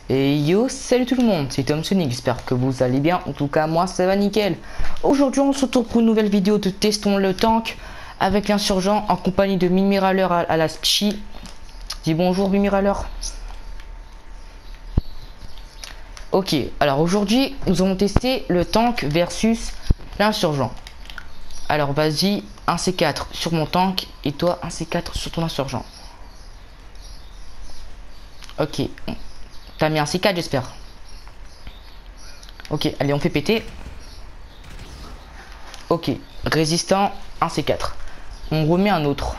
Et yo, salut tout le monde, c'est Tom Sonic, j'espère que vous allez bien, en tout cas moi ça va nickel. Aujourd'hui on se retrouve pour une nouvelle vidéo de Testons le tank avec l'insurgent en compagnie de Mimiraleur à la Spchi. Dis bonjour Mimiraleur. Ok, alors aujourd'hui nous allons tester le tank versus l'insurgent. Alors vas-y, un C4 sur mon tank et toi un C4 sur ton insurgent. Ok, t'as mis un C4 j'espère. Ok, allez on fait péter. Ok, résistant, un C4. On remet un autre.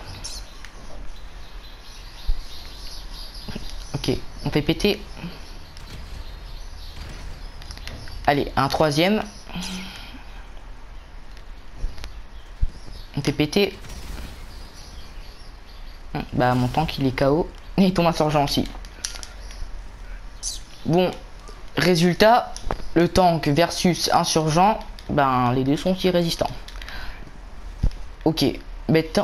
Ok, on fait péter. Allez, un troisième. On fait péter. Bah mon tank il est KO. Et ton insurgent aussi. Bon, résultat, le tank versus insurgent, ben les deux sont aussi résistants. Ok, maintenant...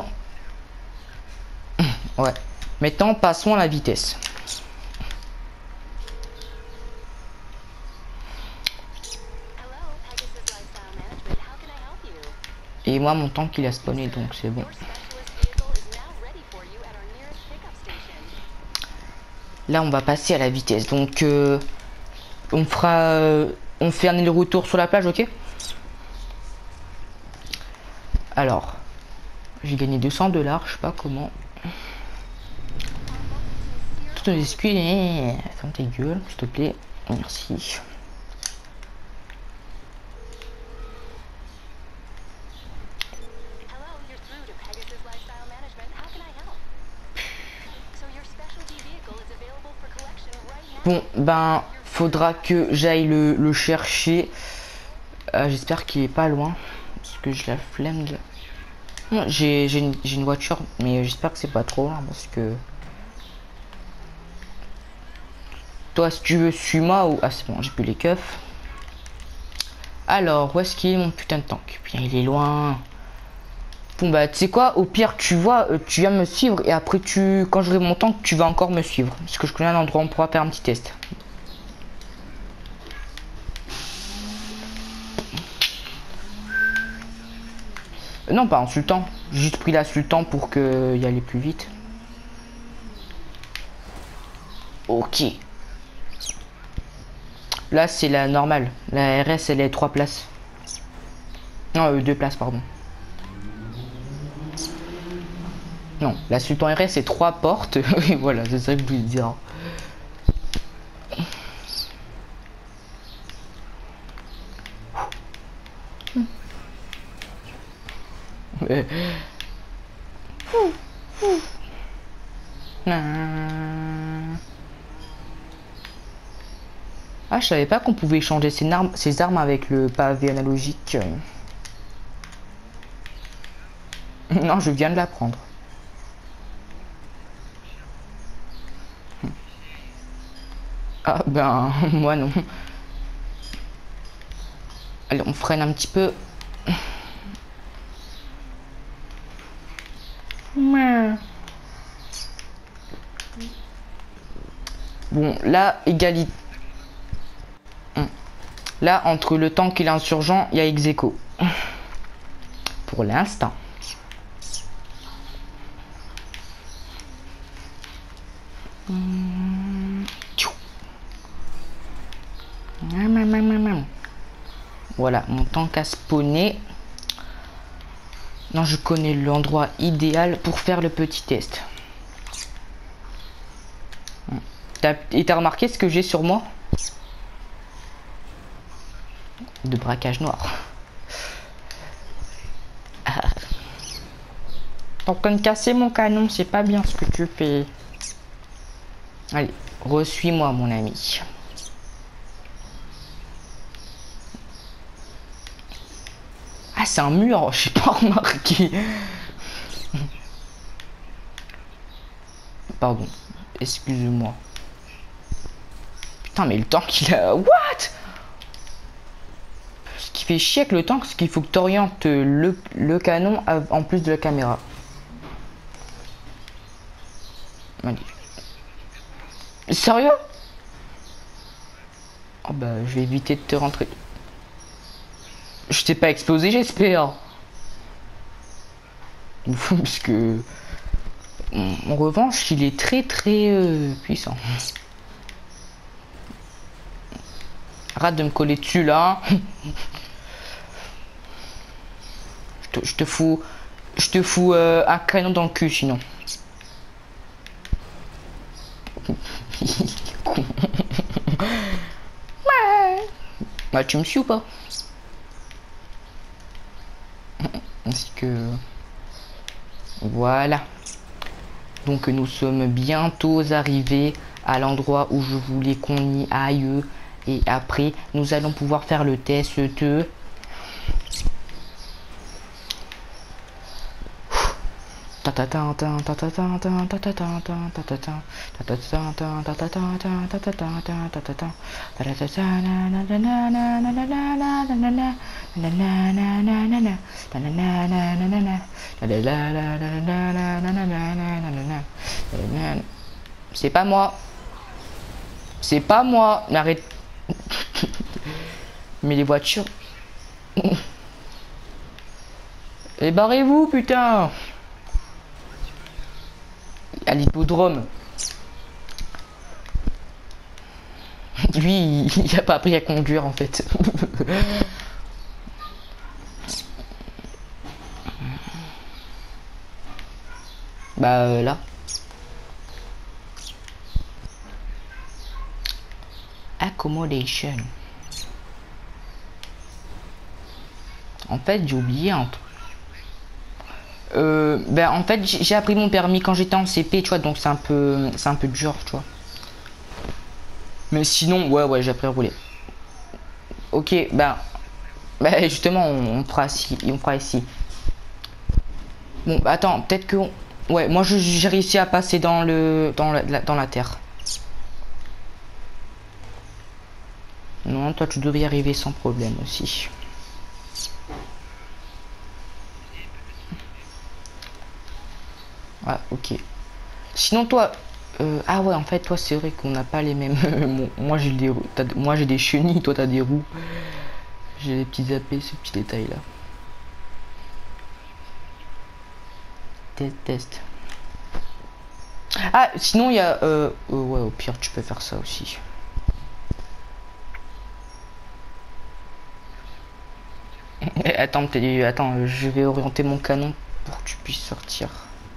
Ouais. Maintenant, passons à la vitesse. Et moi, mon tank il a spawné, donc c'est bon. Là, on va passer à la vitesse. Donc, on fait un aller-retour sur la plage, ok? Alors, j'ai gagné 200 $, je sais pas comment. Toutes nos excuses, ferme tes gueules, s'il te plaît. Merci. Bon, ben, faudra que j'aille le chercher. J'espère qu'il est pas loin. Parce que je la flemme de... J'ai une voiture, mais j'espère que c'est pas trop loin. Parce que... Toi, si tu veux, suis-moi ou... Ah, c'est bon, j'ai plus les keufs. Alors, où est-ce qu'il est mon putain de tank? Bien, il est loin. Bon, bah, tu sais quoi? Au pire, tu vois, tu viens me suivre. Et après, quand j'aurai mon tank, tu vas encore me suivre. Parce que je connais un endroit où on pourra faire un petit test. Non, pas insultant. J'ai juste pris l'insultant pour que y aller plus vite. Ok. Là, c'est la normale. La RS, elle est 3 places. Non, 2 places, pardon. Non, la Sultan RS, c'est 3 portes. Et voilà, c'est ça que je voulais dire. Ah, je savais pas qu'on pouvait changer ses armes avec le pavé analogique. Non, je viens de l'apprendre. Ah ben, moi non. Allez, on freine un petit peu. Bon, là, égalité. Là, entre le tank et l'insurgent, il y a ex-aequo. Pour l'instant. Voilà, mon tank a spawné. Non, je connais l'endroit idéal pour faire le petit test. Et t'as remarqué ce que j'ai sur moi? De braquage noir. T'es en train de casser mon canon, c'est pas bien ce que tu fais. Allez, reçuis-moi mon ami. Ah, c'est un mur, j'ai pas remarqué. Pardon, excuse-moi. Putain, mais le tank il a... What? Ce qui fait chier avec le tank, c'est qu'il faut que tu orientes le canon en plus de la caméra. Allez. Sérieux? Oh bah, je vais éviter de te rentrer. Je t'ai pas explosé, j'espère. Parce que... En revanche, il est très puissant. Arrête de me coller dessus là. Je te fous un canon dans le cul sinon. Bah tu me suis ou pas? Ainsi que voilà. Donc nous sommes bientôt arrivés à l'endroit où je voulais qu'on y aille. Et après, nous allons pouvoir faire le test de... C'est pas moi. C'est pas moi. Arrête. Mais les voitures... Et barrez-vous, putain. À l'hippodrome. Lui, il a pas appris à conduire, en fait. Bah, là. Accommodation. En fait, j'ai oublié un truc. Ben en fait j'ai appris mon permis quand j'étais en CP, tu vois, donc c'est un peu dur, tu vois. Mais sinon ouais j'ai appris à rouler. Ok, ben justement on fera ici. Bon bah, attends, peut-être que ouais, moi j'ai réussi à passer dans la terre. Non, toi tu devrais y arriver sans problème aussi. Ah, ok. Sinon toi, ah ouais, en fait toi c'est vrai qu'on n'a pas les mêmes. Moi j'ai des roues, moi j'ai des chenilles, toi t'as des roues. J'ai des petits AP, ce petit détail là. Test. Ah sinon il y a, ouais au pire tu peux faire ça aussi. Attends, je vais orienter mon canon pour que tu puisses sortir.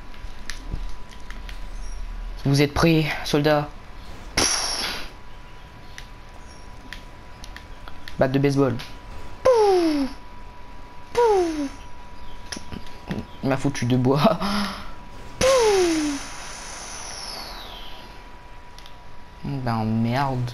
Vous êtes prêts, soldats? Batte de baseball. Il m'a foutu de bois. Ben merde.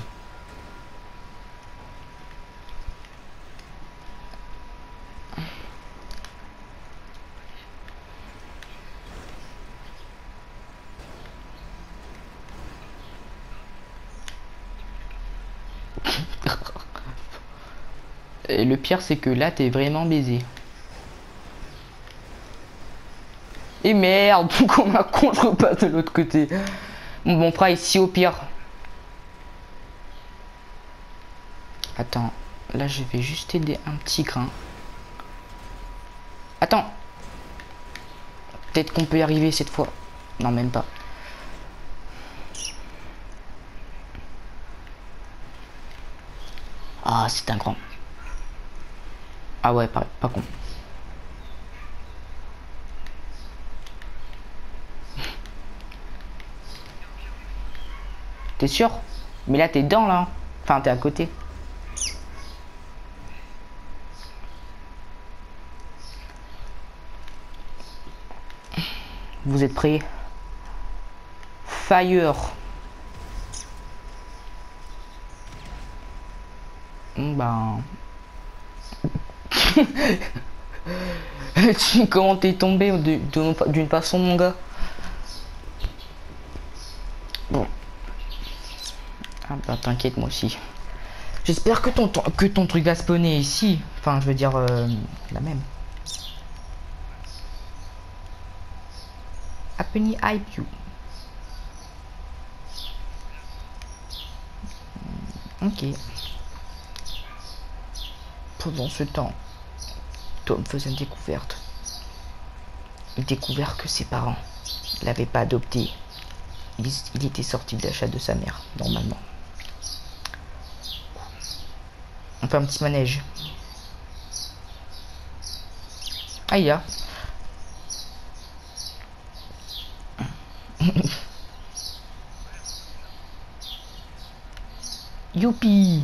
Et le pire c'est que là t'es vraiment baisé. Et merde, pourquoi ma con je repasse de l'autre côté. Bon, on fera ici au pire. Attends, là je vais juste aider un petit grain. Attends. Peut-être qu'on peut y arriver cette fois. Non, même pas. Ah, c'est un grand. Ah ouais, pas con. T'es sûr? Mais là, t'es dedans, là. Enfin, t'es à côté. Vous êtes prêts? Fire. Ben... Comment t'es tombé d'une façon, mon gars? Bon. Ah bah t'inquiète, moi aussi. J'espère que ton truc va spawner ici. Enfin, je veux dire, la même. Happy hype you. Ok. Pendant ce temps, Tom faisait une découverte. Il découvert que ses parents l'avaient pas adopté. Il était sorti de l'achat de sa mère, normalement. On fait un petit manège. Aïe. Youpi.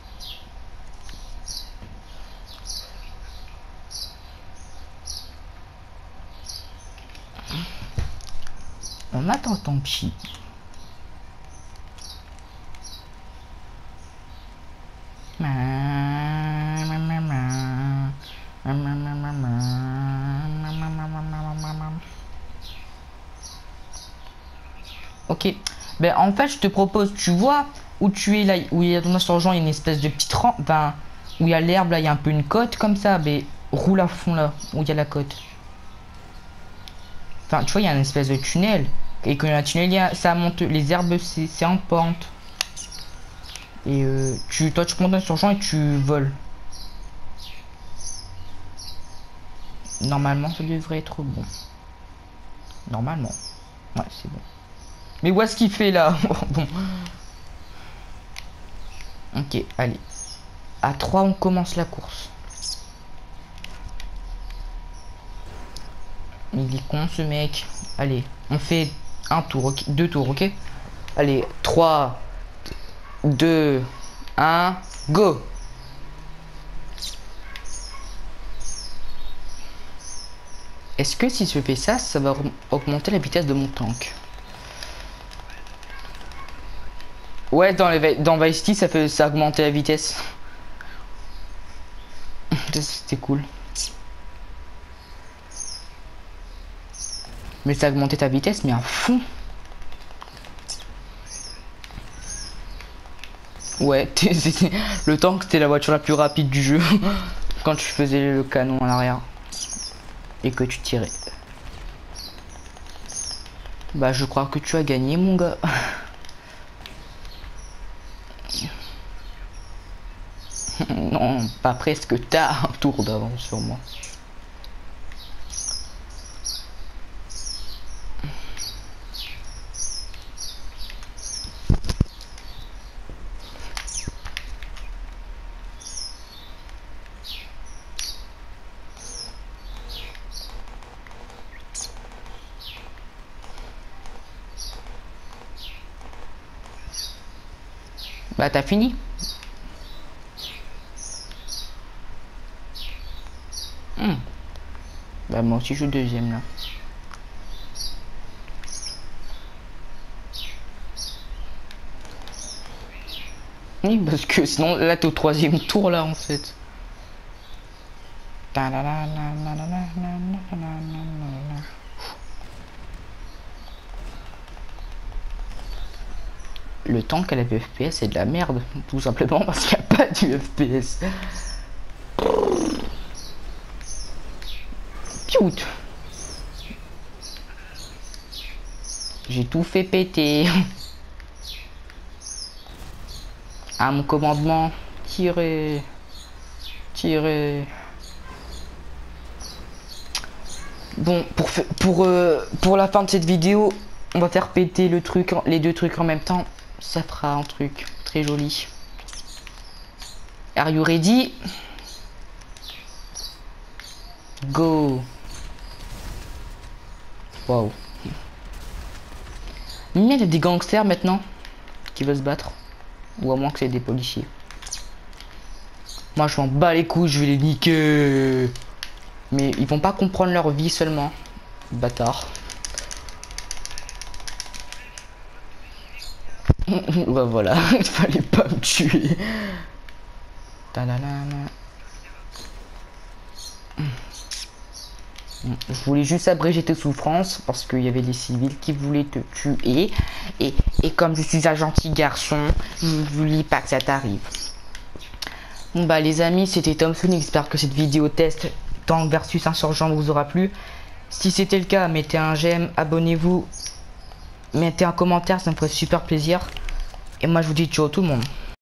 On attend ton petit. Ok. Ben en fait je te propose, tu vois où tu es là, où il y a ton insurgent, il y a une espèce de petite rampe, ben, où il y a l'herbe là, il y a un peu une côte comme ça, ben roule à fond là, où il y a la côte. Enfin tu vois il y a une espèce de tunnel. Et quand il y a un tunnel, ça monte, les herbes c'est en pente. Et toi tu prends ton insurgent et tu voles. Normalement ça devrait être bon. Normalement. Ouais c'est bon. Mais où est-ce qu'il fait là? Bon. Ok, allez. À 3 on commence la course. Il est con ce mec. Allez, on fait un tour, ok, 2 tours, ok. Allez, 3, 2, 1, go. Est-ce que si je fais ça, ça va augmenter la vitesse de mon tank? Ouais, dans Vice City, ça augmentait la vitesse. C'était cool. Mais ça augmentait ta vitesse, mais à fond. Ouais, le tank c'était la voiture la plus rapide du jeu. Quand tu faisais le canon à l'arrière. Et que tu tirais. Bah je crois que tu as gagné mon gars. Non, pas presque, t'as un tour d'avance sur moi. Bah t'as fini. Bah moi aussi je suis deuxième là. Oui parce que sinon là t'es au 3e tour là en fait. Le tank à la FPS c'est de la merde, tout simplement parce qu'il n'y a pas du FPS. Cute. J'ai tout fait péter. À mon commandement, tirez. Tirez. Bon, pour la fin de cette vidéo, on va faire péter le truc, les deux trucs en même temps. Ça fera un truc très joli. Are you ready? Go. Wow. Il y a des gangsters maintenant qui veulent se battre. Ou à moins que c'est des policiers. Moi je m'en bats les couilles, je vais les niquer. Mais ils vont pas comprendre leur vie seulement. Bâtard. Bah voilà, il fallait pas me tuer. Je voulais juste abréger tes souffrances parce qu'il y avait des civils qui voulaient te tuer. Et comme je suis un gentil garçon, je voulais pas que ça t'arrive. Bon bah les amis, c'était Thompson, j'espère que cette vidéo test Tank versus Insurgent vous aura plu. Si c'était le cas, mettez un j'aime, abonnez-vous, mettez un commentaire, ça me ferait super plaisir. Et moi je vous dis ciao tout le monde.